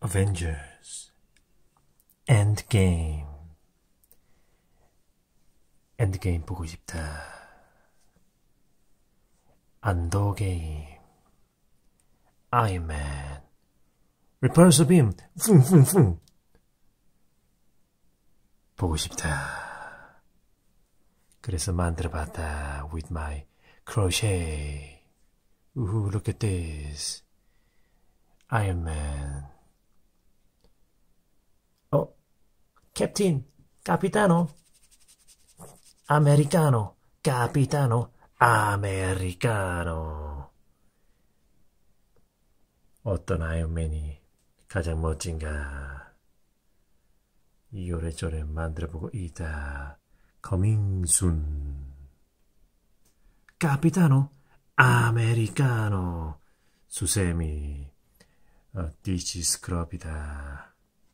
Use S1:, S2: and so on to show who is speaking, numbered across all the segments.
S1: Avengers 엔드게임. 엔드게임 보고 싶다. 안도게임. 아이언맨. 리펄서 빔. 쿵쿵쿵. 보고 싶다. 그래서 만들어봤다. With my crochet. Ooh, look at this. 아이언맨. 캡틴. 카피타노. 아메리카노. 카피타노. 아메리카노. 어떤 아이언맨이 가장 멋진가? 이래저래 만들어보고 있다. 커밍순. 카피타노. 아메리카노. 수세미. 디지 스크럽이다.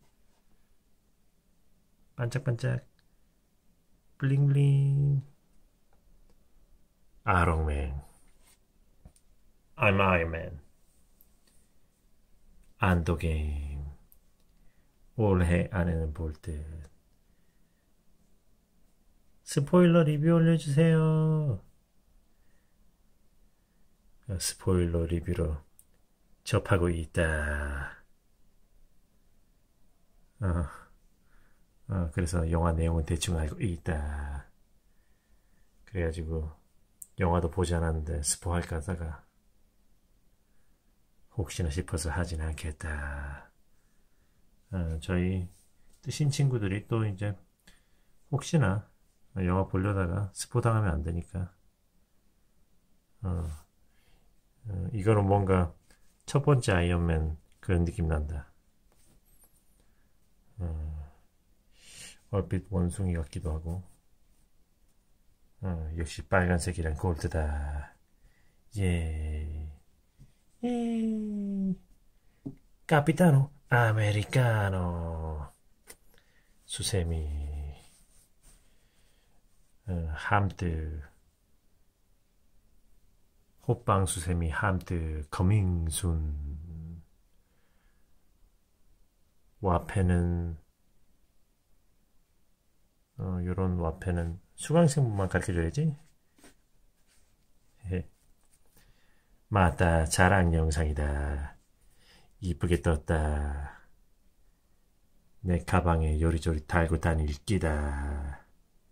S1: 반짝반짝. 블링블링. 아롱맨. I'm Iron Man. 안도게임. 올해 안에는 볼 듯. 스포일러 리뷰 올려주세요. 스포일러 리뷰로 접하고 있다. 그래서 영화 내용은 대충 알고 있다. 그래가지고 영화도 보지 않았는데 스포할까 하다가 혹시나 싶어서 하진 않겠다. 저희 뜨신 친구들이 또 이제 혹시나 영화 보려다가 스포 당하면 안 되니까 이거는 뭔가 첫 번째 아이언맨 그런 느낌 난다. 얼핏 원숭이 같기도 하고. 역시 빨간색이란 골드다. 예. 카피타노 아메리카노. 수세미. 함트. 호빵 수세미 함트 커밍순. 와페는 요런 와페는 수강생분만 가르쳐줘야지. 맞다. 자랑 영상이다. 이쁘게 떴다. 내 가방에 요리조리 달고 다닐 끼다.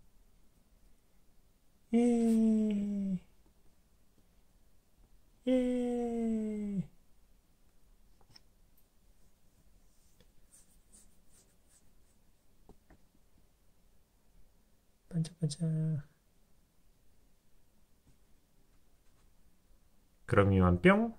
S1: 반짝반짝. 그럼 이만 뿅.